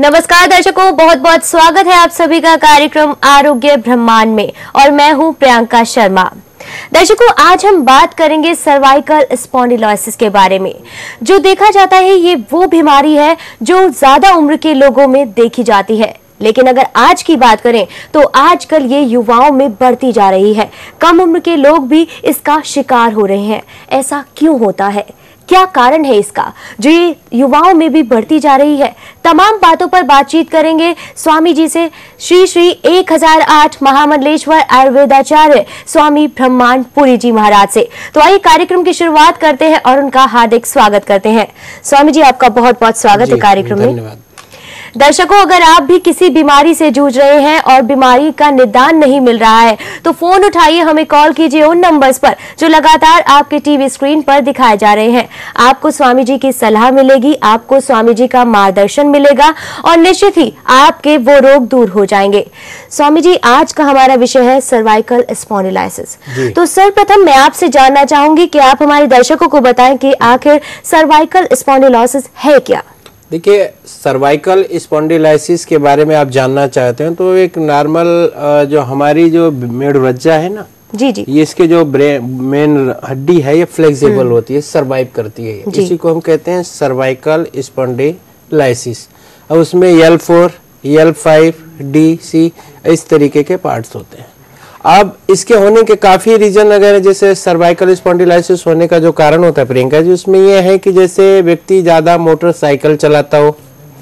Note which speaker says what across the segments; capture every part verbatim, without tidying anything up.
Speaker 1: नमस्कार दर्शकों, बहुत बहुत स्वागत है आप सभी का कार्यक्रम आरोग्य ब्रह्मांड में और मैं हूं प्रियंका शर्मा। दर्शकों, आज हम बात करेंगे सर्वाइकल स्पॉन्डिलोसिस के बारे में। जो देखा जाता है ये वो बीमारी है जो ज्यादा उम्र के लोगों में देखी जाती है, लेकिन अगर आज की बात करें तो आजकल ये युवाओं में बढ़ती जा रही है। कम उम्र के लोग भी इसका शिकार हो रहे हैं। ऐसा क्यों होता है, क्या कारण है इसका जो ये युवाओं में भी बढ़ती जा रही है? तमाम बातों पर बातचीत करेंगे स्वामी जी से, श्री श्री एक हज़ार आठ महामंडलेश्वर आयुर्वेदाचार्य स्वामी ब्रह्मांड पुरी जी महाराज से। तो आइए कार्यक्रम की शुरुआत करते हैं और उनका हार्दिक स्वागत करते हैं। स्वामी जी, आपका बहुत बहुत स्वागत है कार्यक्रम में।
Speaker 2: धन्यवाद।
Speaker 1: दर्शकों, अगर आप भी किसी बीमारी से जूझ रहे हैं और बीमारी का निदान नहीं मिल रहा है तो फोन उठाइए, हमें कॉल कीजिए उन नंबर्स पर जो लगातार आपके टीवी स्क्रीन पर दिखाए जा रहे हैं। आपको स्वामी जी की सलाह मिलेगी, आपको स्वामी जी का मार्गदर्शन मिलेगा और निश्चित ही आपके वो रोग दूर हो जाएंगे। स्वामी जी, आज का हमारा विषय है सर्वाइकल स्पॉन्डिलोसिस। तो सर्वप्रथम मैं आपसे जानना चाहूंगी कि आप हमारे दर्शकों को बताएं कि आखिर सर्वाइकल स्पॉन्डिलोसिस है क्या?
Speaker 2: देखिए, सर्वाइकल स्पॉन्डिलोसिस के बारे में आप जानना चाहते हैं तो एक नॉर्मल जो हमारी जो मेरुरज्जा है ना
Speaker 1: जी जी,
Speaker 2: ये इसके जो मेन हड्डी है ये फ्लेक्सिबल होती है, सर्वाइव करती है, इसी को हम कहते हैं सर्वाइकल स्पॉन्डिलोसिस। और उसमें L four, L five, D, C इस तरीके के पार्ट्स होते हैं। अब इसके होने के काफी रीजन अगर जैसे सर्वाइकल स्पॉन्डिलोसिस होने का जो कारण होता है प्रियंका जी, उसमें यह है कि जैसे व्यक्ति ज्यादा मोटरसाइकिल चलाता हो,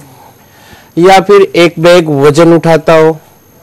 Speaker 2: या फिर एक बैग वजन उठाता हो,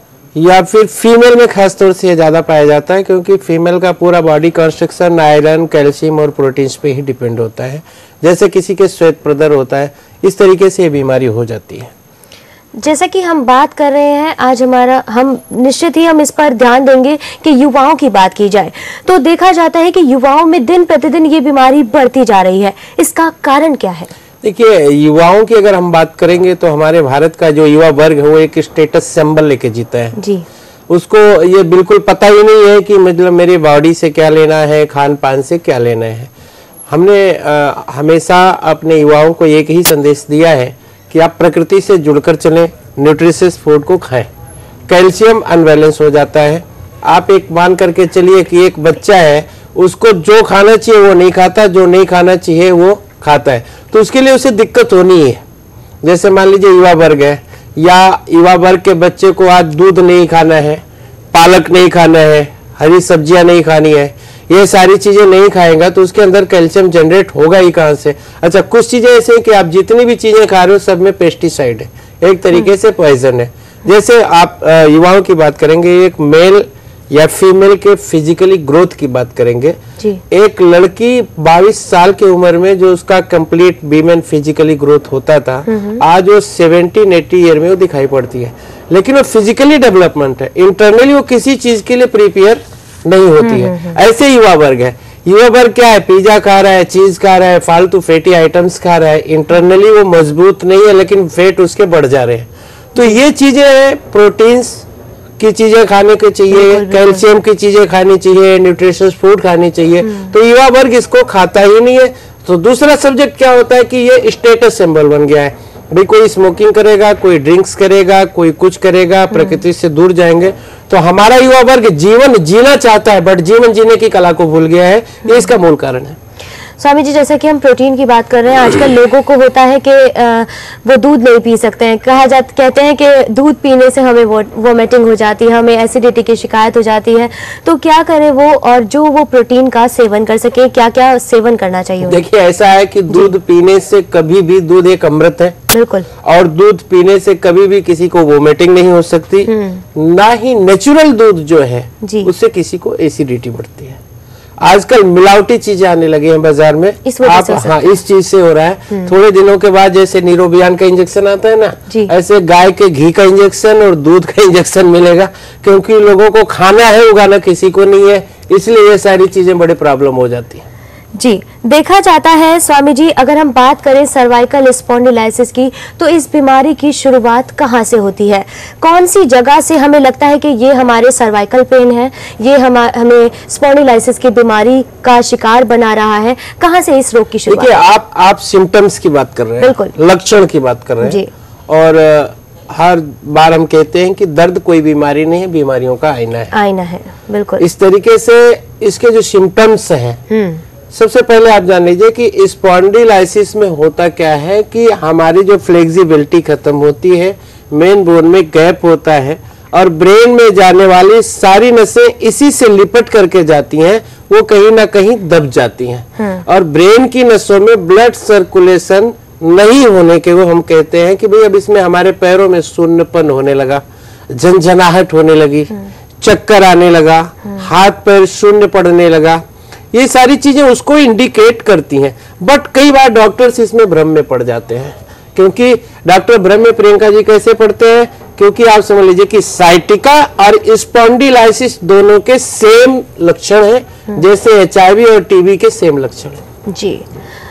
Speaker 2: या फिर फीमेल में खासतौर से ज्यादा पाया जाता है क्योंकि फीमेल का पूरा बॉडी कंस्ट्रक्शन आयरन, कैल्शियम और प्रोटीन्स पे ही डिपेंड होता है। जैसे किसी के श्वेत प्रदर होता है, इस तरीके से ये बीमारी हो जाती है।
Speaker 1: जैसा कि हम बात कर रहे हैं आज, हमारा हम निश्चित ही हम इस पर ध्यान देंगे कि युवाओं की बात की जाए तो देखा जाता है कि युवाओं में दिन प्रतिदिन ये बीमारी बढ़ती जा रही है। इसका कारण क्या है?
Speaker 2: देखिए, युवाओं की अगर हम बात करेंगे तो हमारे भारत का जो युवा वर्ग है वो एक स्टेटस सिंबल लेके जीता है
Speaker 1: जी।
Speaker 2: उसको ये बिल्कुल पता ही नहीं है कि मतलब मेरी बॉडी से क्या लेना है, खान पान से क्या लेना है। हमने आ, हमेशा अपने युवाओं को एक ही संदेश दिया है कि आप प्रकृति से जुड़कर चलें, न्यूट्रिशियस फूड को खाएं। कैल्शियम अनबैलेंस हो जाता है। आप एक मान करके चलिए कि एक बच्चा है, उसको जो खाना चाहिए वो नहीं खाता, जो नहीं खाना चाहिए वो खाता है, तो उसके लिए उसे दिक्कत होनी है। जैसे मान लीजिए युवा वर्ग है, या युवा वर्ग के बच्चे को आज दूध नहीं खाना है, पालक नहीं खाना है, हरी सब्जियां नहीं खानी है, ये सारी चीजें नहीं खाएगा तो उसके अंदर कैल्शियम जनरेट होगा ही कहां से? अच्छा, कुछ चीजें ऐसे हैं कि आप जितनी भी चीजें खा रहे हो सब में पेस्टिसाइड है, एक तरीके से पॉइजन है। जैसे आप युवाओं की बात करेंगे, एक मेल या फीमेल के फिजिकली ग्रोथ की बात करेंगे जी। एक लड़की बाईस साल की उम्र में जो उसका कंप्लीट वीमेन फिजिकली ग्रोथ होता था, आज वो सेवेंटी एटी ईयर में वो दिखाई पड़ती है। लेकिन वो फिजिकली डेवलपमेंट है, इंटरनली वो किसी चीज के लिए प्रिपेयर नहीं होती है। ऐसे युवा वर्ग है। युवा वर्ग क्या है? पिज्जा खा रहा है, चीज खा रहा है, फालतू फैटी आइटम्स खा रहा है, इंटरनली वो मजबूत नहीं है लेकिन फेट उसके बढ़ जा रहे हैं। तो ये चीजें हैं, प्रोटीन्स की चीजें खाने को चाहिए, कैल्शियम की चीजें खानी चाहिए, न्यूट्रिशियस फूड खानी चाहिए, तो युवा वर्ग इसको खाता ही नहीं है। तो दूसरा सब्जेक्ट क्या होता है कि ये स्टेटस सिंबल बन गया है। भाई कोई स्मोकिंग करेगा, कोई ड्रिंक्स करेगा, कोई कुछ करेगा, प्रकृति से दूर जाएंगे। तो हमारा युवा वर्ग जीवन जीना चाहता है बट जीवन जीने की कला को भूल गया है, ये इसका मूल कारण है।
Speaker 1: स्वामी जी, जैसे कि हम प्रोटीन की बात कर रहे हैं, आजकल लोगों को होता है कि वो दूध नहीं पी सकते हैं। कहा जाता कहते हैं कि दूध पीने से हमें वो वोमिटिंग हो जाती है, हमें एसिडिटी की शिकायत हो जाती है। तो क्या करें वो, और जो वो प्रोटीन का सेवन कर सके, क्या क्या सेवन करना चाहिए?
Speaker 2: देखिए, ऐसा है कि दूध पीने से कभी भी, दूध एक अमृत है
Speaker 1: बिल्कुल, और
Speaker 2: दूध पीने से कभी भी किसी को वोमिटिंग नहीं हो सकती, ना ही नेचुरल दूध जो है उससे किसी को एसिडिटी बढ़ती है। आजकल मिलावटी चीजें आने लगी हैं बाजार में,
Speaker 1: इस
Speaker 2: आप हाँ इस चीज से हो रहा है। थोड़े दिनों के बाद जैसे नीरोबियान का इंजेक्शन आता है ना, ऐसे गाय के घी का इंजेक्शन और दूध का इंजेक्शन मिलेगा, क्योंकि लोगों को खाना है, उगाना किसी को नहीं है, इसलिए ये सारी चीजें बड़ी प्रॉब्लम हो जाती है।
Speaker 1: जी, देखा जाता है स्वामी जी, अगर हम बात करें सर्वाइकल स्पॉन्डिलोसिस की तो इस बीमारी की शुरुआत कहाँ से होती है? कौन सी जगह से हमें लगता है कि ये हमारे सर्वाइकल पेन है, ये हम हमें स्पॉन्डिलोसिस की बीमारी का शिकार बना रहा है? कहाँ से इस रोग की शुरुआत?
Speaker 2: देखिए, आप आप सिम्टम्स की बात कर रहे हैं,
Speaker 1: बिल्कुल,
Speaker 2: लक्षण की बात कर रहे हैं जी। और हर बार हम कहते हैं कि दर्द कोई बीमारी नहीं है, बीमारियों का आईना है।
Speaker 1: आईना है, बिल्कुल।
Speaker 2: इस तरीके से इसके जो सिम्टम्स हैं, सबसे पहले आप जान लीजिए कि स्पॉन्डिलाइसिस में होता क्या है कि हमारी जो फ्लेक्सिबिलिटी खत्म होती है, मेन बोन में गैप होता है और ब्रेन में जाने वाली सारी नसें इसी से लिपट करके जाती हैं, वो कहीं ना कहीं दब जाती हैं और ब्रेन की नसों में ब्लड सर्कुलेशन नहीं होने के वो हम कहते हैं कि भाई अब इसमें हमारे पैरों में शून्यपन होने लगा, झंझनाहट होने लगी, चक्कर आने लगा, हाथ पैर शून्य पड़ने लगा। ये सारी चीजें उसको इंडिकेट करती हैं। बट कई बार डॉक्टर्स इसमें भ्रम में पड़ जाते हैं, क्योंकि डॉक्टर भ्रम में प्रियंका जी कैसे पड़ते हैं, क्योंकि आप समझ लीजिए कि साइटिका और स्पॉन्डिलाइसिस दोनों के सेम लक्षण हैं, जैसे एचआईवी और टीबी के सेम लक्षण हैं।
Speaker 1: जी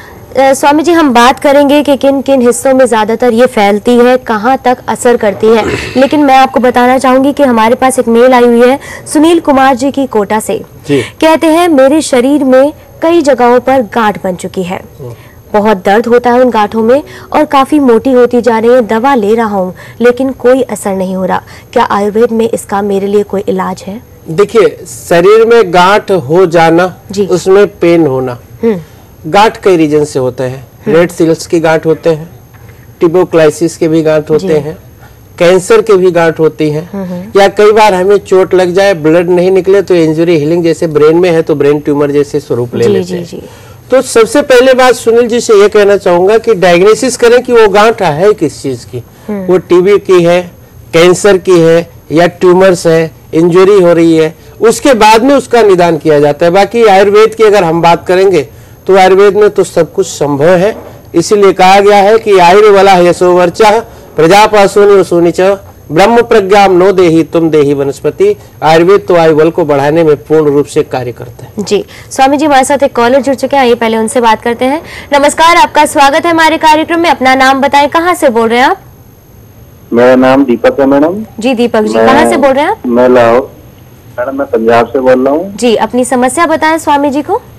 Speaker 1: स्वामी जी, हम बात करेंगे कि किन किन हिस्सों में ज्यादातर ये फैलती है, कहाँ तक असर करती है, लेकिन मैं आपको बताना चाहूंगी कि हमारे पास एक मेल आई हुई है सुनील कुमार जी की कोटा से। कहते हैं मेरे शरीर में कई जगहों पर गांठ बन चुकी है, बहुत दर्द होता है उन गांठों में और काफी मोटी होती जा रही है, दवा ले रहा हूँ लेकिन कोई असर नहीं हो रहा। क्या आयुर्वेद में इसका मेरे लिए कोई इलाज है?
Speaker 2: देखिए, शरीर में गांठ हो जाना, उसमें पेन होना, गांठ कई रीजन से होते हैं। रेड सेल्स की गांठ होते हैं, ट्यूबरकुलोसिस के भी गांठ होते हैं, कैंसर के भी गांठ होती हैं, या कई बार हमें चोट लग जाए, ब्लड नहीं निकले तो इंजरी हीलिंग, जैसे ब्रेन में है तो ब्रेन ट्यूमर जैसे स्वरूप ले लेते हैं। तो सबसे पहले बात सुनील जी से ये कहना चाहूंगा कि डायग्नोसिस करें कि वो गांठ है किस चीज की, वो टीबी की है, कैंसर की है या ट्यूमर्स है, इंजरी हो रही है, उसके बाद में उसका निदान किया जाता है। बाकी आयुर्वेद की अगर हम बात करेंगे तो आयुर्वेद में तो सब कुछ संभव है, इसीलिए कहा गया है कि आयुर्वला यशोवर्चा प्रजापासुनि सुनिच ब्रह्म प्रज्ञाम नो देही तुम देही वनस्पति। आयुर्वेद तो आयुबल को बढ़ाने में पूर्ण रूप से कार्य करता है।
Speaker 1: जी स्वामी जी, हमारे साथ एक कॉलर जुड़ चुके हैं, आइए पहले उनसे बात करते हैं। नमस्कार, आपका स्वागत है हमारे कार्यक्रम में। अपना नाम बताएं, कहाँ से बोल रहे हैं आप?
Speaker 3: मेरा नाम दीपक है मैडम।
Speaker 1: जी दीपक जी, कहाँ से बोल रहे हैं आप?
Speaker 3: मैं लाहौर मैडम, मैं पंजाब से बोल रहा हूँ।
Speaker 1: जी, अपनी समस्या बताएं स्वामी जी को।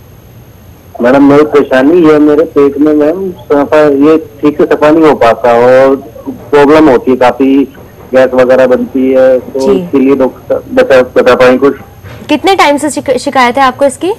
Speaker 3: मैडम मेरी परेशानी ये मेरे पेट में मैम ये ठीक से सफा नहीं हो पाता और प्रॉब्लम होती है, काफी गैस वगैरह बनती है, तो इसके लिए डॉक्टर बता बता पाए कुछ?
Speaker 1: कितने टाइम से शिकायत है आपको इसकी?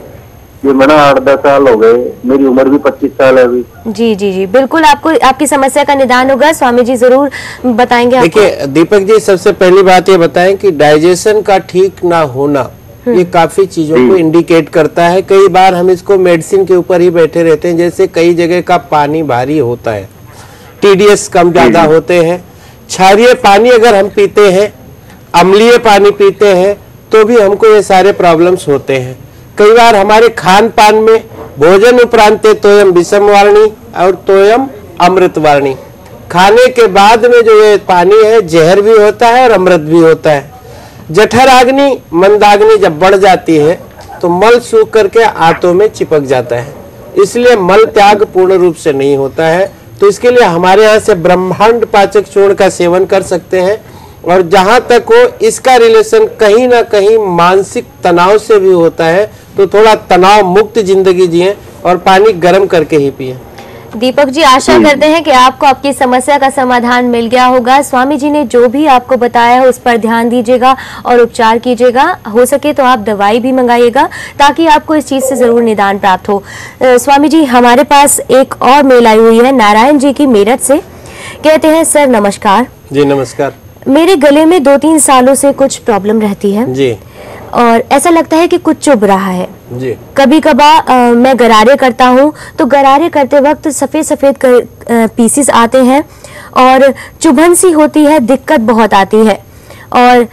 Speaker 3: ये मैडम आठ दस साल हो गए, मेरी उम्र भी पच्चीस साल है अभी।
Speaker 1: जी जी जी, बिल्कुल आपको आपकी समस्या का निदान होगा, स्वामी जी जरूर बताएंगे।
Speaker 2: देखिए दीपक जी, सबसे पहली बात ये बताएं कि डाइजेशन का ठीक ना होना ये काफी चीजों को इंडिकेट करता है। कई बार हम इसको मेडिसिन के ऊपर ही बैठे रहते हैं, जैसे कई जगह का पानी भारी होता है, टीडीएस कम ज्यादा होते हैं, क्षारीय पानी अगर हम पीते हैं, अम्लीय पानी पीते हैं तो भी हमको ये सारे प्रॉब्लम्स होते हैं। कई बार हमारे खान पान में भोजन उपरांत तोयम विषम वार्णी और तोयम अमृत वार्णी, खाने के बाद में जो ये पानी है जहर भी होता है और अमृत भी होता है। जठराग्नि मंदाग्नि जब बढ़ जाती है तो मल सूख करके आंतों में चिपक जाता है, इसलिए मल त्याग पूर्ण रूप से नहीं होता है। तो इसके लिए हमारे यहाँ से ब्रह्मांड पाचक चूर्ण का सेवन कर सकते हैं, और जहां तक हो इसका रिलेशन कहीं ना कहीं मानसिक तनाव से भी होता है, तो थोड़ा तनाव मुक्त जिंदगी जिए और पानी गर्म करके ही पिए।
Speaker 1: दीपक जी, आशा करते हैं कि आपको आपकी समस्या का समाधान मिल गया होगा। स्वामी जी ने जो भी आपको बताया है उस पर ध्यान दीजिएगा और उपचार कीजिएगा। हो सके तो आप दवाई भी मंगाइएगा ताकि आपको इस चीज से जरूर निदान प्राप्त हो। स्वामी जी, हमारे पास एक और मेल आई हुई है नारायण जी की मेरठ से। कहते हैं सर नमस्कार।
Speaker 2: जी नमस्कार।
Speaker 1: मेरे गले में दो तीन सालों से कुछ प्रॉब्लम रहती है
Speaker 2: जी,
Speaker 1: और ऐसा लगता है कि कुछ चुभ रहा है
Speaker 2: जी।
Speaker 1: कभी कभार मैं गरारे करता हूँ तो गरारे करते वक्त सफेद सफेद पीसेस आते हैं और चुभन सी होती है, दिक्कत बहुत आती है और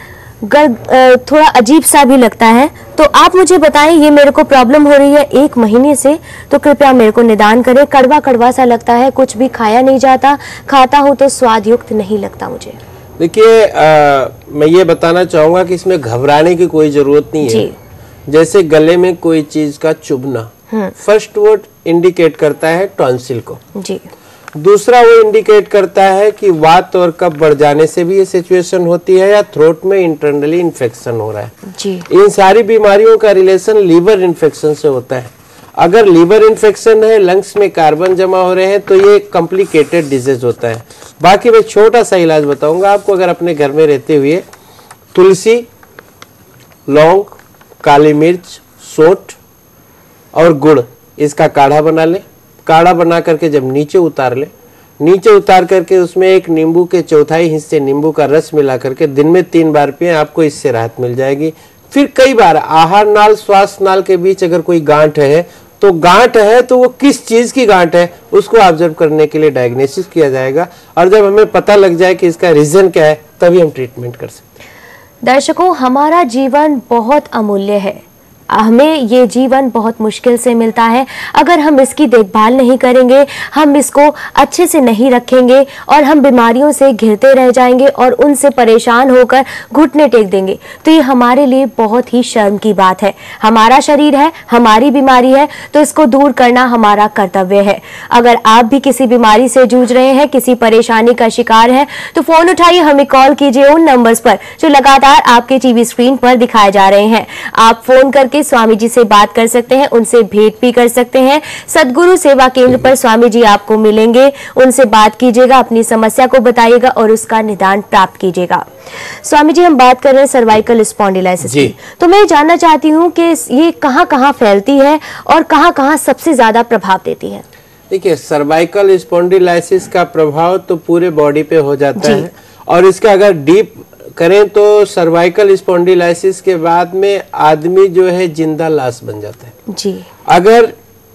Speaker 1: गर, थोड़ा अजीब सा भी लगता है। तो आप मुझे बताएं, ये मेरे को प्रॉब्लम हो रही है एक महीने से, तो कृपया मेरे को निदान करें। कड़वा कड़वा सा लगता है, कुछ भी खाया नहीं जाता, खाता हूँ तो स्वाद युक्त नहीं लगता मुझे।
Speaker 2: देखिए, मैं ये बताना चाहूंगा कि इसमें घबराने की कोई जरूरत नहीं है। जैसे गले में कोई चीज का चुभना, फर्स्ट वर्ड इंडिकेट करता है टॉन्सिल को जी। दूसरा वो इंडिकेट करता है कि वात और कफ बढ़ जाने से भी ये सिचुएशन होती है, या थ्रोट में इंटरनली इन्फेक्शन हो रहा है जी। इन सारी बीमारियों का रिलेशन लीवर इन्फेक्शन से होता है। अगर लीवर इन्फेक्शन है, लंग्स में कार्बन जमा हो रहे हैं, तो ये कॉम्प्लिकेटेड डिजीज होता है। बाकी मैं छोटा सा इलाज बताऊंगा आपको। अगर अपने घर में रहते हुए तुलसी, लौंग, काली मिर्च, सोंठ और गुड़, इसका काढ़ा बना ले। काढ़ा बना करके जब नीचे उतार ले, नीचे उतार करके उसमें एक नींबू के चौथाई हिस्से नींबू का रस मिला करके दिन में तीन बार पिए, आपको इससे राहत मिल जाएगी। फिर कई बार आहार नाल श्वास नाल के बीच अगर कोई गांठ है, तो गांठ है तो वो किस चीज की गांठ है उसको ऑब्जर्व करने के लिए डायग्नोसिस किया जाएगा, और जब हमें पता लग जाए कि इसका रीजन क्या है, तभी हम ट्रीटमेंट कर सकते हैं।
Speaker 1: दर्शकों, हमारा जीवन बहुत अमूल्य है। हमें ये जीवन बहुत मुश्किल से मिलता है। अगर हम इसकी देखभाल नहीं करेंगे, हम इसको अच्छे से नहीं रखेंगे और हम बीमारियों से घिरते रह जाएंगे और उनसे परेशान होकर घुटने टेक देंगे, तो ये हमारे लिए बहुत ही शर्म की बात है। हमारा शरीर है, हमारी बीमारी है, तो इसको दूर करना हमारा कर्तव्य है। अगर आप भी किसी बीमारी से जूझ रहे हैं, किसी परेशानी का शिकार है, तो फोन उठाइए, हमें कॉल कीजिए उन नंबर्स पर जो लगातार आपके टीवी स्क्रीन पर दिखाए जा रहे हैं। आप फोन करके स्वामी जी से बात कर सकते हैं, उनसे भेंट भी कर सकते हैं। सद्गुरु सेवा केंद्र पर स्वामी जी आपको मिलेंगे, उनसे बात कीजिएगा, अपनी समस्या को बताइएगा और उसका निदान प्राप्त कीजिएगा। स्वामी जी, हम बात कर रहे हैं सर्वाइकल स्पॉन्डिलाइसिस की, तो मैं जानना चाहती हूँ कि ये कहाँ कहाँ फैलती है और कहाँ कहाँ सबसे ज्यादा प्रभाव देती है।
Speaker 2: देखिए, सर्वाइकल स्पॉन्डिलाइसिस का प्रभाव तो पूरे बॉडी पे हो जाता है, और इसका अगर डीप करें तो सर्वाइकल स्पॉन्डिलाइसिस के बाद में आदमी जो है जिंदा लाश बन जाता है
Speaker 1: जी।
Speaker 2: अगर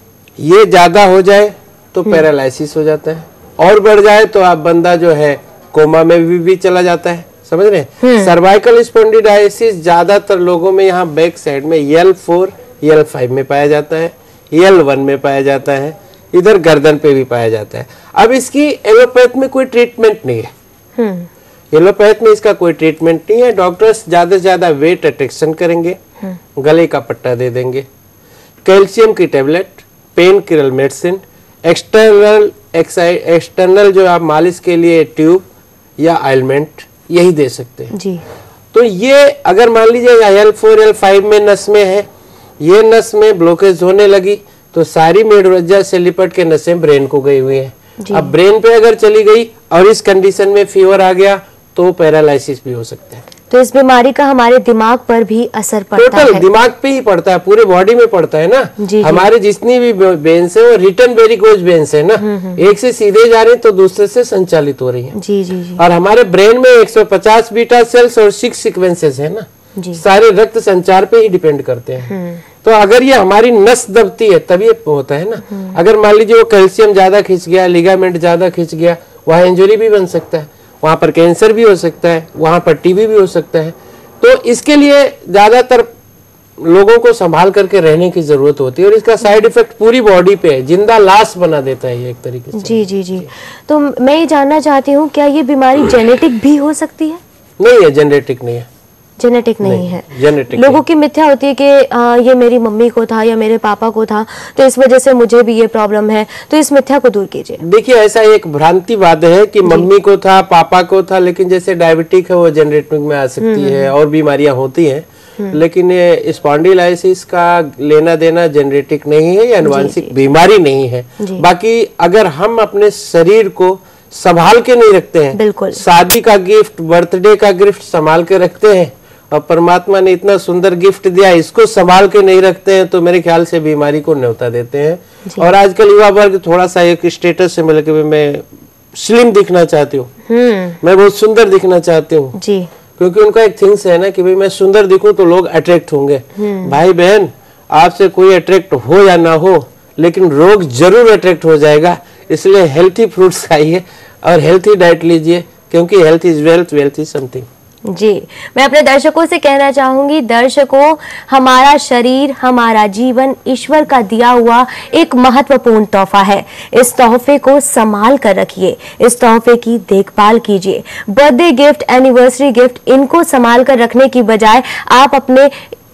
Speaker 2: ये ज्यादा हो जाए तो पैरालिसिस हो जाता है, और बढ़ जाए तो आप बंदा जो है कोमा में भी, भी चला जाता है। समझ रहे हैं? सर्वाइकल स्पॉन्डिलाइसिस ज्यादातर लोगों में यहाँ बैक साइड में एल फोर, एल फाइव में पाया जाता है, एल वन में पाया जाता है, इधर गर्दन पे भी पाया जाता है। अब इसकी एलोपैथ में कोई ट्रीटमेंट नहीं है। एलोपैथ में इसका कोई ट्रीटमेंट नहीं है। डॉक्टर्स ज्यादा से ज्यादा वेट रिडक्शन करेंगे, गले का पट्टा दे देंगे, कैल्शियम की tablet, painkiller medicine, external external जो आप मालिश के लिए ट्यूब या ऑइलमेंट, यही दे सकते हैं
Speaker 1: जी।
Speaker 2: तो ये अगर मान लीजिए एल फोर एल फाइव में नस में है, ये नस में ब्लॉकेज होने लगी, तो सारी मेडवज्जा से लिपट के नसें ब्रेन को गई हुई है। अब ब्रेन पे अगर चली गई और इस कंडीशन में फीवर आ गया, तो पैरालिसिस भी हो सकता है।
Speaker 1: तो इस बीमारी का हमारे दिमाग पर भी असर पड़ता है।
Speaker 2: टोटल दिमाग पे ही पड़ता है, पूरे बॉडी में पड़ता है ना। जी, हमारे जितनी भी वेन्स है वो रिटर्न वेरिकोज वेन्स है ना, एक से सीधे जा रही है तो दूसरे से संचालित हो रही है।
Speaker 1: जी जी जी।
Speaker 2: और हमारे ब्रेन में एक सौ पचास बीटा सेल्स और सिक्स सीक्वेंसेस है ना, सारे रक्त संचार पे ही डिपेंड करते हैं। तो अगर ये हमारी नस दबती है तब ये होता है ना। अगर मान लीजिए वो कैल्शियम ज्यादा खिंच गया, लिगामेंट ज्यादा खिंच गया, वहाँ इंजरी भी बन सकता है, वहां पर कैंसर भी हो सकता है, वहां पर टीबी भी हो सकता है। तो इसके लिए ज्यादातर लोगों को संभाल करके रहने की जरूरत होती है, और इसका साइड इफेक्ट पूरी बॉडी पे है, जिंदा लाश बना देता है ये एक तरीके से।
Speaker 1: जी जी जी। तो मैं ये जानना चाहती हूँ, क्या ये बीमारी जेनेटिक भी हो सकती है?
Speaker 2: नहीं है, जेनेटिक नहीं है।
Speaker 1: जेनेटिक नहीं, नहीं है।
Speaker 2: जेनेटिक
Speaker 1: लोगों की मिथ्या होती है कि आ, ये मेरी मम्मी को था या मेरे पापा को था, तो इस वजह से मुझे भी ये प्रॉब्लम है। तो इस मिथ्या को दूर कीजिए।
Speaker 2: देखिए, ऐसा एक भ्रांतिवाद है कि मम्मी को था, पापा को था, लेकिन जैसे डायबिटिक है वो जेनेटिक में आ सकती है, और बीमारियां होती हैं, लेकिन ये स्पॉन्डिलाइसिस का लेना देना जेनेटिक नहीं है, या आनुवंशिक बीमारी नहीं है। बाकी अगर हम अपने शरीर को संभाल के नहीं रखते हैं,
Speaker 1: बिल्कुल
Speaker 2: शादी का गिफ्ट, बर्थडे का गिफ्ट संभाल के रखते हैं, और परमात्मा ने इतना सुंदर गिफ्ट दिया, इसको संभाल के नहीं रखते हैं, तो मेरे ख्याल से बीमारी को न्योता देते हैं। और आजकल युवा वर्ग थोड़ा सा एक स्टेटस से मिल के मैं स्लिम दिखना चाहती हूँ, मैं बहुत सुंदर दिखना चाहती हूँ, क्योंकि उनका एक थिंग्स है ना कि भाई मैं सुंदर दिखूं तो लोग अट्रैक्ट होंगे। भाई बहन, आपसे कोई अट्रैक्ट हो या ना हो, लेकिन रोग जरूर अट्रैक्ट हो जाएगा। इसलिए हेल्थी फ्रूट्स खाइए और हेल्थी डाइट लीजिए, क्योंकि health is wealth, wealth is something.
Speaker 1: जी, मैं अपने दर्शकों से कहना चाहूंगी, दर्शकों, हमारा शरीर, हमारा जीवन ईश्वर का दिया हुआ एक महत्वपूर्ण तोहफा है। इस तोहफे को संभाल कर रखिए, इस तोहफे की देखभाल कीजिए। बर्थडे गिफ्ट, एनिवर्सरी गिफ्ट, इनको संभाल कर रखने की बजाय आप अपने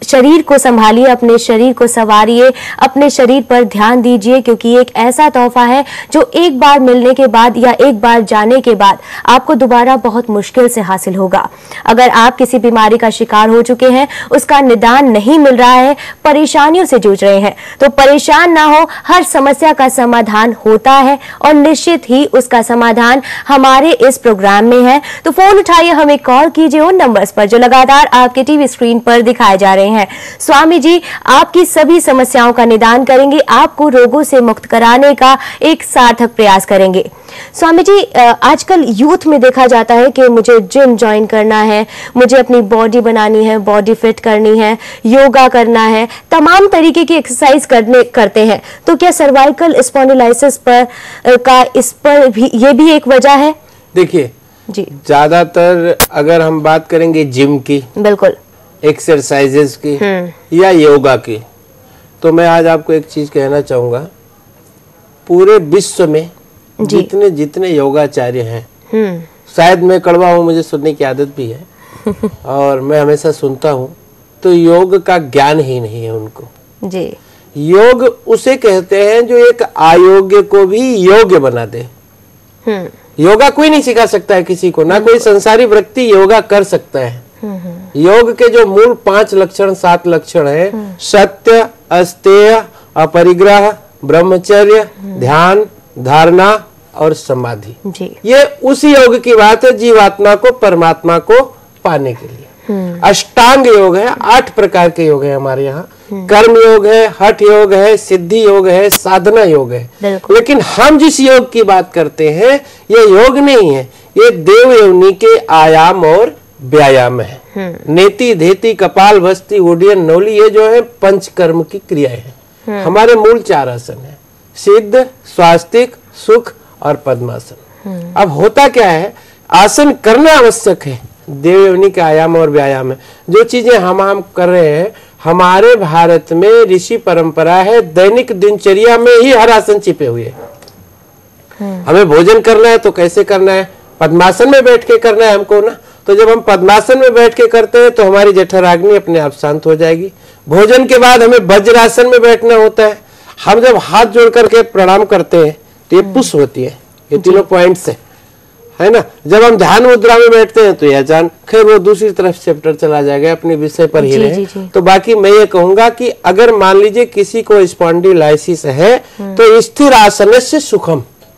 Speaker 1: शरीर को संभालिए, अपने शरीर को संवारिए, अपने शरीर पर ध्यान दीजिए, क्योंकि ये एक ऐसा तोहफा है जो एक बार मिलने के बाद या एक बार जाने के बाद आपको दोबारा बहुत मुश्किल से हासिल होगा। अगर आप किसी बीमारी का शिकार हो चुके हैं, उसका निदान नहीं मिल रहा है, परेशानियों से जूझ रहे हैं, तो परेशान ना हो, हर समस्या का समाधान होता है और निश्चित ही उसका समाधान हमारे इस प्रोग्राम में है। तो फोन उठाइए, हमें कॉल कीजिए उन नंबर्स पर जो लगातार आपके टीवी स्क्रीन पर दिखाए जा रहे हैं। स्वामी जी आपकी सभी समस्याओं का निदान करेंगे, आपको रोगों से मुक्त कराने का एक सार्थक प्रयास करेंगे। स्वामी जी, आजकल यूथ में देखा जाता है कि मुझे जिम ज्वाइन करना है, मुझे अपनी बॉडी बनानी है, बॉडी फिट करनी है, योगा करना है, तमाम तरीके की एक्सरसाइज करने करते हैं। तो क्या सर्वाइकल स्पॉन्डिलाइसिस पर का इस पर भी ये भी एक वजह है?
Speaker 2: देखिए
Speaker 1: जी,
Speaker 2: ज्यादातर अगर हम बात करेंगे जिम की, बिल्कुल, एक्सरसाइजेस की या योगा की, तो मैं आज आपको एक चीज कहना चाहूंगा, पूरे विश्व में जितने जितने योगाचार्य हैं, शायद मैं कड़वा हूँ, मुझे सुनने की आदत भी है और मैं हमेशा सुनता हूँ, तो योग का ज्ञान ही नहीं है उनको। जी, योग उसे कहते हैं जो एक अयोग्य को भी योग्य बना दे। योगा कोई नहीं सिखा सकता है किसी को, ना कोई संसारी व्यक्ति योगा कर सकता है। योग के जो मूल पांच लक्षण, सात लक्षण है, सत्य, अस्तेय, अपरिग्रह, ब्रह्मचर्य, ध्यान, धारणा और समाधि, ये उस योग की बात है जीवात्मा को परमात्मा को पाने के लिए। अष्टांग योग है, आठ प्रकार के योग है हमारे यहाँ। कर्म योग है, हठ योग है, सिद्धि योग है, साधना योग है। लेकिन हम जिस योग की बात करते हैं ये योग नहीं है, ये देव योनि के आयाम और व्यायाम है। नेति, धेति, कपाल, भस्ति, उड्डयन, नौली, ये जो है पंच कर्म की क्रियाएं हैं। हमारे मूल चार आसन है, सिद्ध, स्वास्तिक, सुख और पद्मासन। अब होता क्या है, आसन करना आवश्यक है, देव योनि के आयाम और व्यायाम है। जो चीजें हम हम कर रहे हैं, हमारे भारत में ऋषि परंपरा है, दैनिक दिनचर्या में ही हर आसन छिपे हुए हैं। हमें भोजन करना है तो कैसे करना है, पद्मासन में बैठ के करना है हमको ना। तो जब हम पद्मासन में बैठ के करते हैं तो हमारी जठराग्नि अपने आप शांत हो जाएगी। भोजन के बाद हमें वज्रासन में बैठना होता है। हम जब हाथ जोड़ करके प्रणाम करते हैं तो ये पुश होती है, ये तीनों पॉइंट्स है, है ना। जब हम ध्यान मुद्रा में बैठते हैं तो यह जान, खैर वो दूसरी तरफ चैप्टर चला जाएगा, अपने विषय पर ही रहे। तो बाकी मैं ये कहूंगा कि अगर मान लीजिए किसी को स्पॉन्डिलाइसिस है तो स्थिर आसन से सुखम,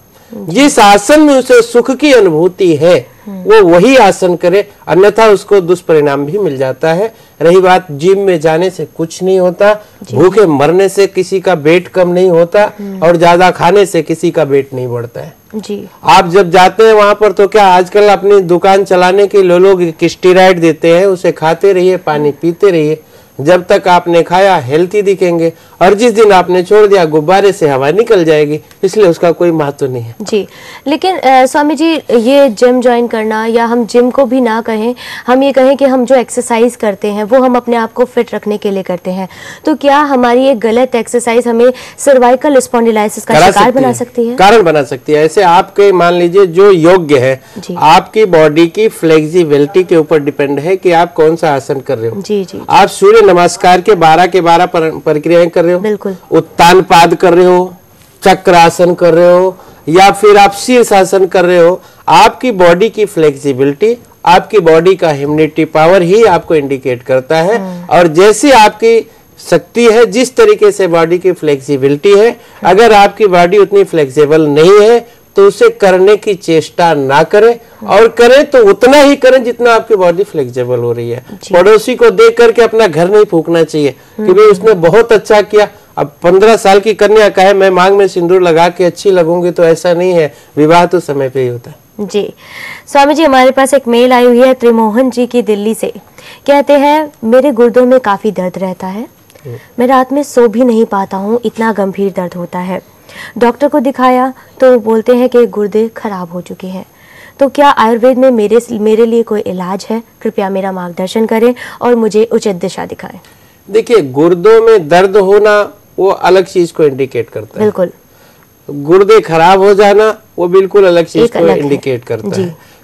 Speaker 2: जिस आसन में उसे सुख की अनुभूति है वो वही आसन करे, अन्यथा उसको दुष्परिणाम भी मिल जाता है। रही बात जिम में जाने से कुछ नहीं होता, भूखे मरने से किसी का वेट कम नहीं होता और ज्यादा खाने से किसी का वेट नहीं बढ़ता है। जी, आप जब जाते हैं वहां पर तो क्या आजकल अपनी दुकान चलाने के लिए लोग स्टीरॉइड देते हैं, उसे खाते रहिए, पानी पीते रहिए, जब तक आपने खाया हेल्थी दिखेंगे, और जिस दिन आपने छोड़ दिया गुब्बारे से हवा निकल जाएगी, इसलिए उसका कोई महत्व नहीं है। जी, लेकिन आ, स्वामी जी, ये जिम ज्वाइन करना, या हम जिम को भी ना कहें, हम ये कहें कि हम जो एक्सरसाइज करते हैं वो हम अपने आप को फिट रखने के लिए करते हैं, तो क्या हमारी ये गलत एक्सरसाइज हमें सर्वाइकल स्पॉन्डिलाइसिस का शिकार बना सकती है, कारण बना सकती है? ऐसे आपके मान लीजिए जो योग्य है, आपकी बॉडी की फ्लेक्सिबिलिटी के ऊपर डिपेंड है कि आप कौन सा आसन कर रहे हो। जी जी, आप सूर्य नमस्कार के बारह के बारह प्रक्रियाएं कर रहे हो, बिल्कुल, उत्तान पाद कर रहे हो, चक्रासन कर रहे हो, या फिर आप शीर्षासन कर रहे हो, आपकी बॉडी की फ्लेक्सिबिलिटी, आपकी बॉडी का इम्यूनिटी पावर ही आपको इंडिकेट करता है। और जैसी आपकी शक्ति है, जिस तरीके से बॉडी की फ्लेक्सिबिलिटी है, अगर आपकी बॉडी उतनी फ्लेक्सिबल नहीं है तो उसे करने की चेष्टा ना करें, और करें तो उतना ही करें जितना आपकी बॉडी फ्लेक्सिबल हो रही है। पड़ोसी को देख करके अपना घर नहीं फूकना चाहिए कि भाई उसने बहुत अच्छा किया, अब पंद्रह साल की कन्या कहे मैं मांग में सिंदूर लगा के अच्छी लगूंगी, तो ऐसा नहीं है। विवाह तो समय पे ही होता है। जी, स्वामी जी, हमारे पास एक मेल आई हुई है त्रिमोहन जी की दिल्ली से। कहते हैं मेरे गुर्दों में काफी दर्द रहता है, मैं रात में सो भी नहीं पाता हूँ, इतना गंभीर दर्द होता है। डॉक्टर को दिखाया तो बोलते हैं कि गुर्दे खराब हो चुके हैं, तो क्या आयुर्वेद में मेरे मेरे लिए कोई इलाज है? कृपया मेरा मार्गदर्शन करें और मुझे उचित दिशा दिखाएं। देखिए, गुर्दों में दर्द होना वो अलग चीज को इंडिकेट करता है, बिल्कुल। गुर्दे खराब हो जाना वो बिल्कुल अलग चीज को इंडिकेट करता है।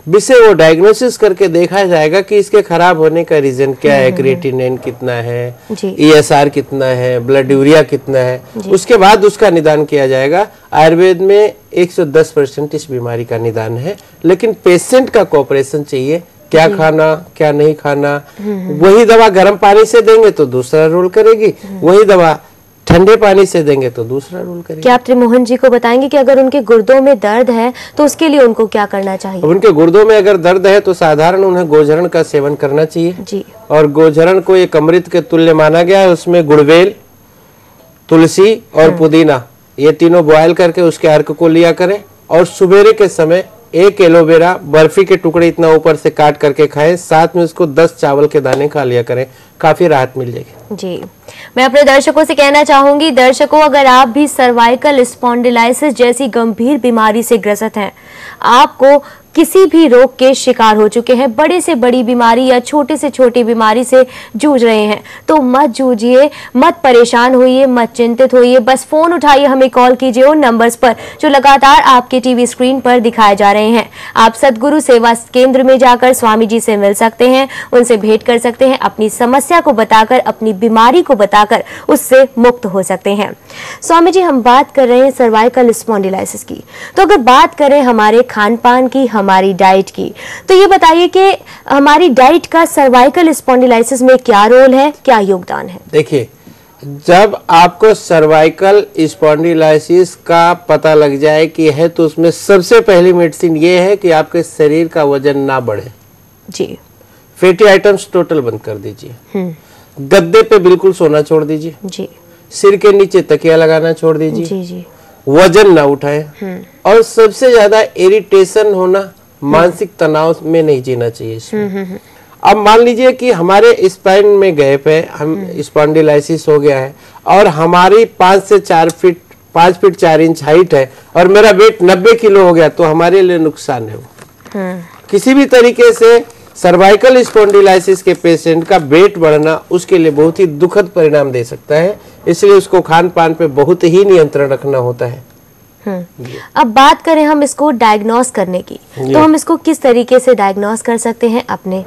Speaker 2: जिससे वो डायग्नोसिस करके देखा जाएगा कि इसके खराब होने का रीजन क्या है, क्रिएटिनिन कितना है, ईएसआर कितना है, ब्लड यूरिया कितना है, उसके बाद उसका निदान किया जाएगा। आयुर्वेद में एक सौ दस परसेंट इस बीमारी का निदान है, लेकिन पेशेंट का कोऑपरेशन चाहिए। क्या खाना क्या नहीं खाना, वही दवा गर्म पानी से देंगे तो दूसरा रोल करेगी, वही दवा ठंडे पानी से देंगे तो दूसरा रोल करेगी।
Speaker 1: क्या आप त्रिमोहन जी को बताएंगे कि अगर उनके गुर्दों में दर्द है तो उसके लिए उनको क्या करना चाहिए?
Speaker 2: उनके गुर्दों में अगर दर्द है तो साधारण उन्हें गोझरण का सेवन करना चाहिए
Speaker 1: जी।
Speaker 2: और गोझरण को एक अमृत के तुल्य माना गया है। उसमें गुड़वेल, तुलसी और पुदीना ये तीनों बॉयल करके उसके अर्क को लिया करें और सुबेरे के समय एक एलोवेरा बर्फी के टुकड़े इतना ऊपर से काट करके खाएं, साथ में उसको दस चावल के दाने खा लिया करें, काफी राहत मिल जाएगी।
Speaker 1: जी, मैं अपने दर्शकों से कहना चाहूंगी, दर्शकों अगर आप भी सर्वाइकल स्पॉन्डिलाइसिस जैसी गंभीर बीमारी से ग्रसित हैं, आपको किसी भी रोग के शिकार हो चुके हैं, बड़े से बड़ी बीमारी या छोटे से छोटी बीमारी से जूझ रहे हैं, तो मत जूझिए, मत परेशान होइए, मत चिंतित होइए, बस फोन उठाइए, हमें कॉल कीजिए उन नंबर्स पर जो लगातार आपके टीवी स्क्रीन पर दिखाए जा रहे हैं। आप सदगुरु सेवा केंद्र में जाकर स्वामी जी से मिल सकते हैं, उनसे भेंट कर सकते हैं, अपनी समस्या को बताकर, अपनी बीमारी को बताकर उससे मुक्त हो सकते हैं। स्वामी जी, हम बात कर रहे हैं सर्वाइकल स्पॉन्डिलाइसिस की, तो अगर बात करें हमारे खान पान की, हमारी डाइट की, तो ये बताइए कि हमारी डाइट का सर्वाइकल स्पॉन्डिलाइसिस में क्या रोल है, क्या योगदान है?
Speaker 2: देखिए, जब आपको सर्वाइकल स्पॉन्डिलाइसिस का पता लग जाए कि है, तो उसमें सबसे पहली मेडिसिन ये है कि आपके शरीर का वजन ना बढ़े।
Speaker 1: जी।
Speaker 2: फैटी आइटम्स टोटल बंद कर दीजिए, गद्दे पे बिल्कुल सोना छोड़ दीजिए
Speaker 1: जी,
Speaker 2: सिर के नीचे तकिया लगाना छोड़ दीजिए
Speaker 1: जी जी,
Speaker 2: वजन ना उठाए और सबसे ज्यादा इरिटेशन होना, मानसिक तनाव में नहीं जीना चाहिए इसमें। अब मान लीजिए कि हमारे स्पाइन में गैप है, हम स्पॉन्डिलाइसिस हो गया है और हमारी पांच से चार फीट पांच फीट चार इंच हाइट है और मेरा वेट नब्बे किलो हो गया, तो हमारे लिए नुकसान है वो। किसी भी तरीके से सर्वाइकल स्पॉन्डिलाइसिस के पेशेंट का वेट बढ़ना उसके लिए बहुत ही दुखद परिणाम दे सकता है, इसलिए उसको खान पान पे बहुत ही नियंत्रण रखना होता है।
Speaker 1: अब बात करें हम इसको डायग्नोस करने की, तो हम इसको किस तरीके से डायग्नोस कर सकते हैं अपने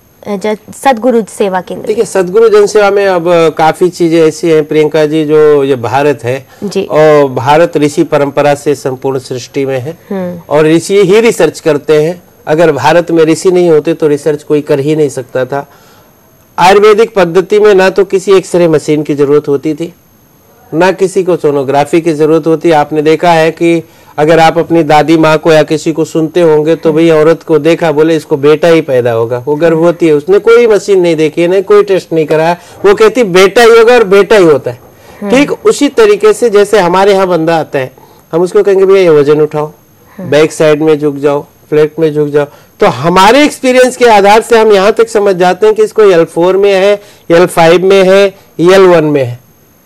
Speaker 1: सदगुरु सेवा केंद्र?
Speaker 2: देखिए, सदगुरु जन सेवा में अब काफी चीजें ऐसी हैं प्रियंका जी, जो ये भारत है
Speaker 1: जी।
Speaker 2: और भारत ऋषि परंपरा से संपूर्ण सृष्टि में है और ऋषि ही रिसर्च करते हैं। अगर भारत में ऋषि नहीं होते तो रिसर्च कोई कर ही नहीं सकता था। आयुर्वेदिक पद्धति में ना तो किसी एक्सरे मशीन की जरूरत होती थी, ना किसी को सोनोग्राफी की जरूरत होती। आपने देखा है कि अगर आप अपनी दादी माँ को या किसी को सुनते होंगे तो भाई औरत को देखा, बोले इसको बेटा ही पैदा होगा, वो गर्भवती है, उसने कोई मशीन नहीं देखी है, नहीं कोई टेस्ट नहीं करा, वो कहती बेटा ही होगा और बेटा ही होता है। ठीक उसी तरीके से जैसे हमारे यहाँ बंदा आता है, हम उसको कहेंगे भैया ये वजन उठाओ, बैक साइड में झुक जाओ, फ्लैट में झुक जाओ, तो हमारे एक्सपीरियंस के आधार से हम यहाँ तक समझ जाते हैं कि इसको एल फोर में है, एल फाइव में है, एल वन में है।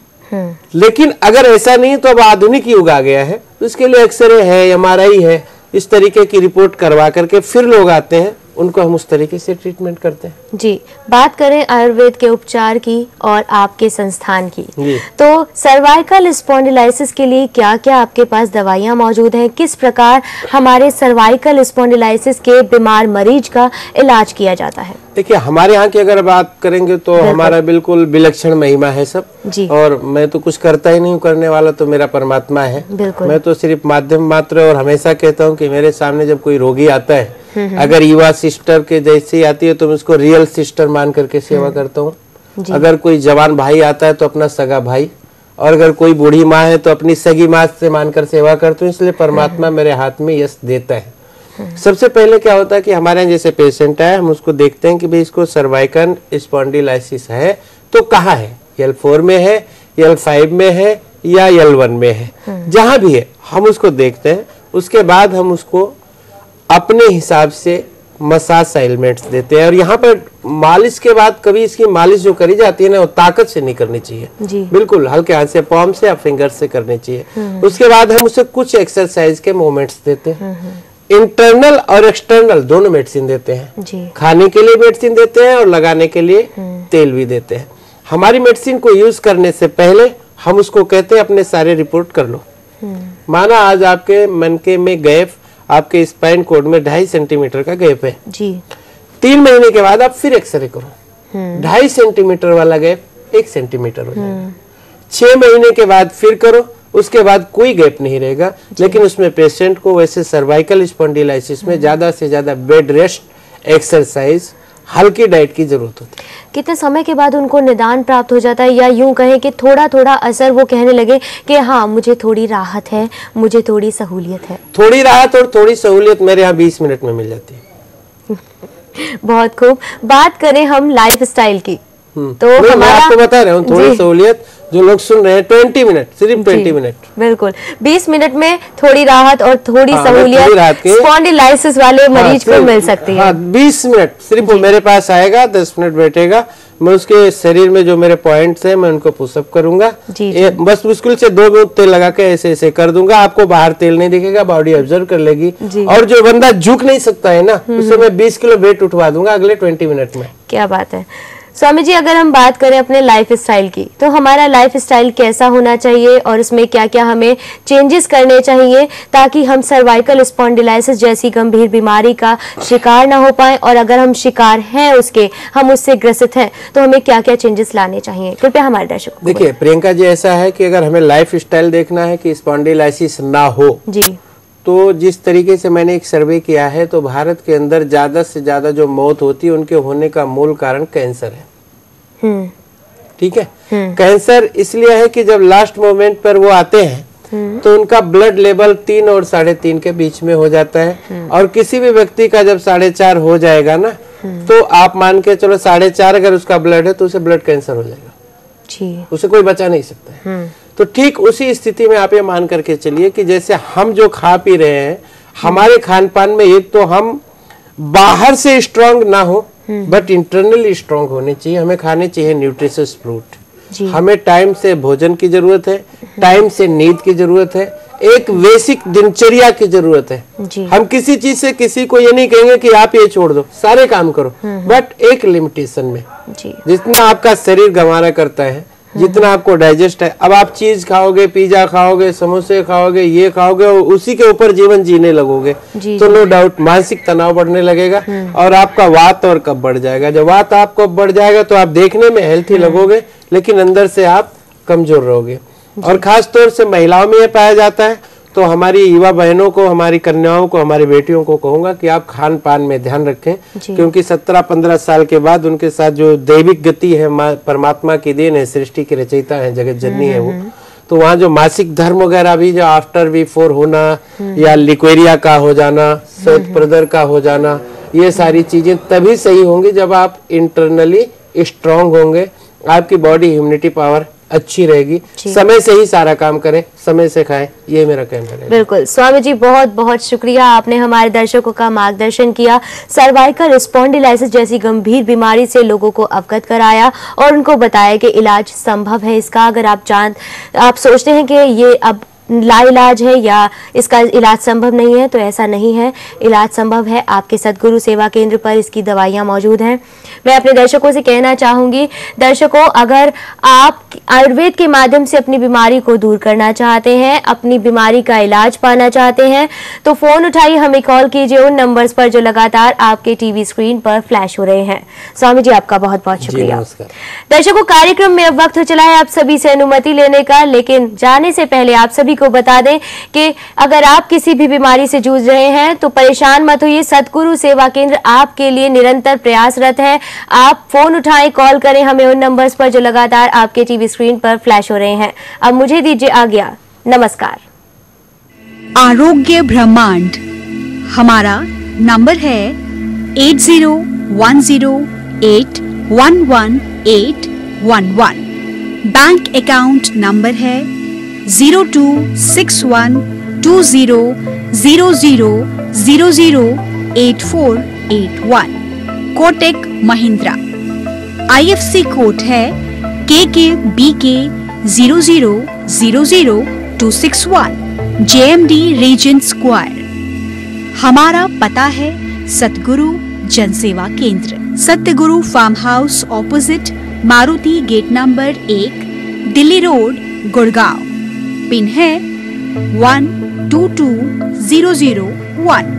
Speaker 2: लेकिन अगर ऐसा नहीं तो अब आधुनिक युग आ गया है, तो इसके लिए एक्सरे है, एमआरआई है, इस तरीके की रिपोर्ट करवा करके फिर लोग आते हैं, उनको हम उस तरीके से ट्रीटमेंट करते हैं।
Speaker 1: जी, बात करें आयुर्वेद के उपचार की और आपके संस्थान की, तो सर्वाइकल स्पॉन्डिलाइसिस के लिए क्या क्या आपके पास दवाइयां मौजूद हैं? किस प्रकार हमारे सर्वाइकल स्पॉन्डिलाइसिस के बीमार मरीज का इलाज किया जाता है?
Speaker 2: देखिए, हमारे यहाँ की अगर बात करेंगे तो हमारा बिल्कुल विलक्षण महिमा है सब जी। और मैं तो कुछ करता ही नहीं, करने वाला तो मेरा परमात्मा है। मैं तो सिर्फ माध्यम मात्र, और हमेशा कहता हूँ कि मेरे सामने जब कोई रोगी आता है, अगर युवा सिस्टर के जैसी आती है तो मैं उसको रियल सिस्टर मान करके सेवा करता हूँ। अगर कोई जवान भाई आता है तो अपना सगा भाई, और अगर कोई बूढ़ी माँ है तो अपनी सगी माँ से मानकर सेवा करता हूँ। इसलिए परमात्मा मेरे हाथ में यश देता है। सबसे पहले क्या होता है कि हमारे यहाँ जैसे पेशेंट है, हम उसको देखते हैं कि भाई इसको सर्वाइकल स्पॉन्डिलाइसिस है तो कहाँ है, एल फोर में है, एल फाइव में है या एल वन में है, जहां भी है हम उसको देखते हैं। उसके बाद हम उसको अपने हिसाब से मसाज एलिमेंट्स देते हैं। और यहाँ पर मालिश के बाद कभी इसकी मालिश जो करी जाती है ना, वो ताकत से नहीं करनी चाहिए, बिल्कुल हल्के हाथ से, पाम से या फिंगर से करनी चाहिए। उसके बाद हम उसे कुछ एक्सरसाइज के मोमेंट्स देते हैं। इंटरनल और एक्सटर्नल दोनों मेडिसिन देते हैं, खाने के लिए मेडिसिन देते हैं और लगाने के लिए तेल भी देते हैं। हमारी मेडिसिन को यूज करने से पहले हम उसको कहते हैं अपने सारे रिपोर्ट कर लो। माना आज आपके मन के में गैप आपके स्पाइन कोड में ढाई सेंटीमीटर का गैप है
Speaker 1: जी।
Speaker 2: तीन महीने के बाद आप फिर एक्सरे करो, ढाई सेंटीमीटर वाला गैप एक सेंटीमीटर हो जाएगा। छह महीने के बाद फिर करो, उसके बाद कोई गैप नहीं रहेगा। लेकिन उसमें पेशेंट को वैसे सर्वाइकल स्पॉन्डिलाइसिस में ज्यादा से ज्यादा बेड रेस्ट, एक्सरसाइज, हल्की डाइट की जरूरत होती है।
Speaker 1: कितने समय के बाद उनको निदान प्राप्त हो जाता है, या यूं कहें कि थोड़ा थोड़ा असर वो कहने लगे कि हाँ मुझे थोड़ी राहत है, मुझे थोड़ी सहूलियत है?
Speaker 2: थोड़ी राहत और थोड़ी सहूलियत मेरे यहाँ बीस मिनट में मिल जाती है।
Speaker 1: बहुत खूब। बात करें हम लाइफ स्टाइल की,
Speaker 2: तो हमारा, मैं आपको बता रहा हूँ थोड़ी सहूलियत, जो लोग सुन रहे हैं ट्वेंटी मिनट, सिर्फ ट्वेंटी मिनट,
Speaker 1: बिल्कुल बीस मिनट में थोड़ी राहत और थोड़ी हाँ, सहूलियत स्पॉन्डिलाइसिस वाले मरीज हाँ, को मिल सकती है।
Speaker 2: हाँ, बीस मिनट सिर्फ वो मेरे पास आएगा, दस मिनट बैठेगा, मैं उसके शरीर में जो मेरे पॉइंट्स हैं मैं उनको पुशअप करूंगा। जी, जी। बस मुश्किल से दो मिनट तेल लगा के ऐसे ऐसे कर दूंगा, आपको बाहर तेल नहीं दिखेगा, बॉडी ऑब्जर्व कर लेगी। और जो बंदा झुक नहीं सकता है ना, उससे मैं बीस किलो वेट उठवा दूंगा अगले ट्वेंटी मिनट में।
Speaker 1: क्या बात है स्वामी जी। अगर हम बात करें अपने लाइफ स्टाइल की, तो हमारा लाइफ स्टाइल कैसा होना चाहिए और उसमें क्या क्या हमें चेंजेस करने चाहिए ताकि हम सर्वाइकल स्पॉन्डिलाइसिस जैसी गंभीर बीमारी का शिकार ना हो पाए, और अगर हम शिकार हैं उसके, हम उससे ग्रसित हैं, तो हमें क्या क्या चेंजेस लाने चाहिए? कृपया हमारे दर्शकों को।
Speaker 2: देखिए प्रियंका जी, ऐसा है कि अगर हमें लाइफ स्टाइल देखना है कि स्पॉन्डिलाइसिस ना हो जी, तो जिस तरीके से मैंने एक सर्वे किया है, तो भारत के अंदर ज्यादा से ज्यादा जो मौत होती है उनके होने का मूल कारण कैंसर है। ठीक है, कैंसर इसलिए है कि जब लास्ट मोमेंट पर वो आते हैं तो उनका ब्लड लेवल तीन और साढ़े तीन के बीच में हो जाता है, और किसी भी व्यक्ति का जब साढ़े चार हो जाएगा ना, तो आप मान के चलो साढ़े चार अगर उसका ब्लड है तो उसे ब्लड कैंसर हो जाएगा जी, उसे कोई बचा नहीं सकता है। तो ठीक उसी स्थिति में आप ये मान करके चलिए कि जैसे हम जो खा पी रहे हैं, हमारे खान पान में एक तो हम बाहर से स्ट्रांग ना हो बट इंटरनली स्ट्रांग होने चाहिए। हमें खाने चाहिए न्यूट्रिशियस फ्रूट, हमें टाइम से भोजन की जरूरत है, टाइम से नींद की जरूरत है, एक बेसिक दिनचर्या की जरूरत है। हम किसी चीज से किसी को ये नहीं कहेंगे कि आप ये छोड़ दो, सारे काम करो, बट एक लिमिटेशन में। जितना आपका शरीर गंवारा करता है, जितना आपको डाइजेस्ट है, अब आप चीज खाओगे, पिज्जा खाओगे, समोसे खाओगे, ये खाओगे और उसी के ऊपर जीवन जीने लगोगे, तो नो डाउट मानसिक तनाव बढ़ने लगेगा और आपका वात और कब बढ़ जाएगा। जब वात आपको बढ़ जाएगा तो आप देखने में हेल्थी लगोगे, लेकिन अंदर से आप कमजोर रहोगे। और खास तौर से महिलाओं में यह पाया जाता है। तो हमारी युवा बहनों को, हमारी कन्याओं को, हमारी बेटियों को कहूंगा कि आप खान पान में ध्यान रखें, क्योंकि सत्रह पंद्रह साल के बाद उनके साथ जो दैविक गति है, परमात्मा की देन है, सृष्टि की रचयिता है, जगत जननी है वो, तो वहाँ जो मासिक धर्म वगैरह भी जो आफ्टर बिफोर होना या लिक्वेरिया का हो जाना, श्वेत प्रदर का हो जाना, ये सारी चीजें तभी सही होंगी जब आप इंटरनली स्ट्रांग होंगे, आपकी बॉडी इम्यूनिटी पावर अच्छी रहेगी, समय से ही सारा काम करें, समय से खाएं, ये मेरा कहना है।
Speaker 1: बिल्कुल स्वामी जी, बहुत बहुत शुक्रिया, आपने हमारे दर्शकों का मार्गदर्शन किया, सर्वाइकल स्पॉन्डिलाइसिस जैसी गंभीर बीमारी से लोगों को अवगत कराया और उनको बताया कि इलाज संभव है इसका। अगर आप जान आप सोचते हैं कि ये अब लाइलाज है या इसका इलाज संभव नहीं है, तो ऐसा नहीं है, इलाज संभव है। आपके सतगुरु सेवा केंद्र पर इसकी दवाइयां मौजूद हैं। मैं अपने दर्शकों से कहना चाहूंगी, दर्शकों अगर आप आयुर्वेद के माध्यम से अपनी बीमारी को दूर करना चाहते हैं, अपनी बीमारी का इलाज पाना चाहते हैं, तो फोन उठाइए, हमें कॉल कीजिए उन नंबर्स पर जो लगातार आपके टीवी स्क्रीन पर फ्लैश हो रहे हैं। स्वामी जी आपका बहुत बहुत शुक्रिया। दर्शकों कार्यक्रम में अब वक्त हो चला है आप सभी से अनुमति लेने का, लेकिन जाने से पहले आप सभी को बता दें कि अगर आप किसी भी बीमारी से जूझ रहे हैं तो परेशान मत होइए, सतगुरु सेवा केंद्र आपके लिए निरंतर प्रयासरत है। आप फोन उठाएं, कॉल करें हमें उन नंबर्स पर जो लगातार आपके टीवी स्क्रीन पर फ्लैश हो रहे हैं। अब मुझे दीजिए आज्ञा, नमस्कार।
Speaker 4: आरोग्य ब्रह्मांड, हमारा नंबर है eight zero one zero eight one one eight one one. Bank account number है zero two six one two zero zero zero zero zero eight four eight one. Kotak Mahindra, IFSC code है K K B K zero zero zero zero two six one. JMD regent square, हमारा पता है Satguru Janseva Kendra, Satyaguru farm house opposite Maruti gate number एक, Delhi road, Gurgaon. Pin है one two two zero zero one.